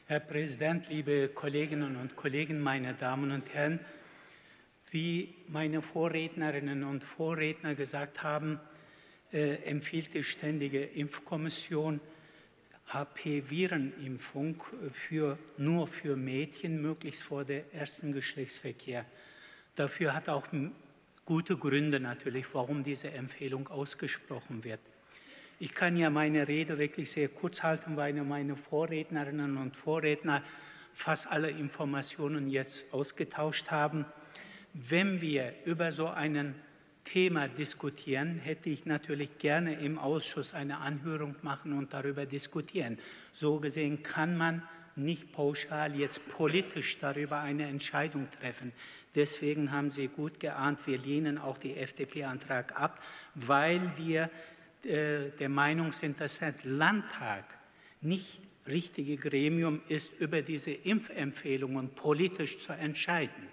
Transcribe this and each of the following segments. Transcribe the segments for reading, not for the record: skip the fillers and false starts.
Herr Präsident, liebe Kolleginnen und Kollegen, meine Damen und Herren! Wie meine Vorrednerinnen und Vorredner gesagt haben, empfiehlt die Ständige Impfkommission HPV-Virenimpfung nur für Mädchen, möglichst vor dem ersten Geschlechtsverkehr. Dafür hat auch gute Gründe natürlich, warum diese Empfehlung ausgesprochen wird. Ich kann ja meine Rede wirklich sehr kurz halten, weil meine Vorrednerinnen und Vorredner fast alle Informationen jetzt ausgetauscht haben. Wenn wir über so ein Thema diskutieren, hätte ich natürlich gerne im Ausschuss eine Anhörung machen und darüber diskutieren. So gesehen kann man nicht pauschal jetzt politisch darüber eine Entscheidung treffen. Deswegen haben Sie gut geahnt, wir lehnen auch den FDP-Antrag ab, weil wir der Meinung sind, dass der Landtag nicht richtige Gremium ist, über diese Impfempfehlungen politisch zu entscheiden.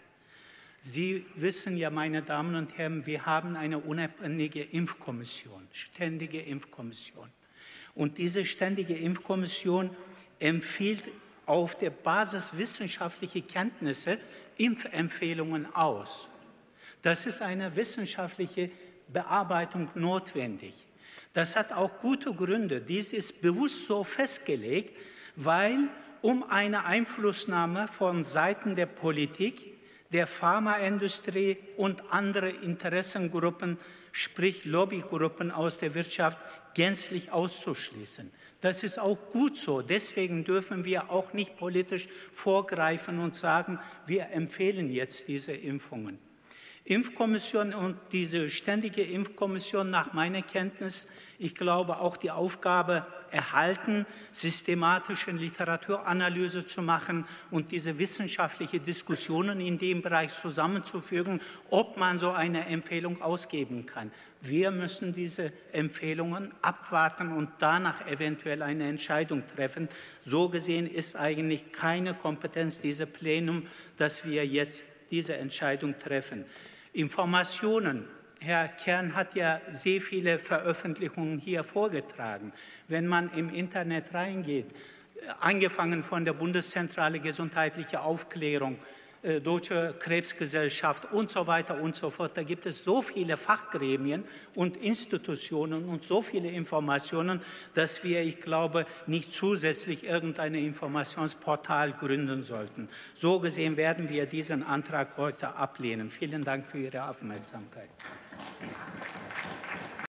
Sie wissen ja, meine Damen und Herren, wir haben eine unabhängige Impfkommission, ständige Impfkommission. Und diese ständige Impfkommission empfiehlt auf der Basis wissenschaftlicher Kenntnisse Impfempfehlungen aus. Das ist eine wissenschaftliche Bearbeitung notwendig. Das hat auch gute Gründe. Dies ist bewusst so festgelegt, weil um eine Einflussnahme von Seiten der Politik, der Pharmaindustrie und andere Interessengruppen, sprich Lobbygruppen aus der Wirtschaft, gänzlich auszuschließen. Das ist auch gut so. Deswegen dürfen wir auch nicht politisch vorgreifen und sagen, wir empfehlen jetzt diese Impfungen. Impfkommission und diese ständige Impfkommission nach meiner Kenntnis, ich glaube auch die Aufgabe erhalten, systematische Literaturanalyse zu machen und diese wissenschaftliche Diskussionen in dem Bereich zusammenzufügen, ob man so eine Empfehlung ausgeben kann. Wir müssen diese Empfehlungen abwarten und danach eventuell eine Entscheidung treffen. So gesehen ist eigentlich keine Kompetenz dieses Plenums, dass wir jetzt diese Entscheidung treffen. Informationen. Herr Kern hat ja sehr viele Veröffentlichungen hier vorgetragen. Wenn man im Internet reingeht, angefangen von der Bundeszentrale Gesundheitliche Aufklärung, Deutsche Krebsgesellschaft und so weiter und so fort, da gibt es so viele Fachgremien und Institutionen und so viele Informationen, dass wir, ich glaube, nicht zusätzlich irgendein Informationsportal gründen sollten. So gesehen werden wir diesen Antrag heute ablehnen. Vielen Dank für Ihre Aufmerksamkeit.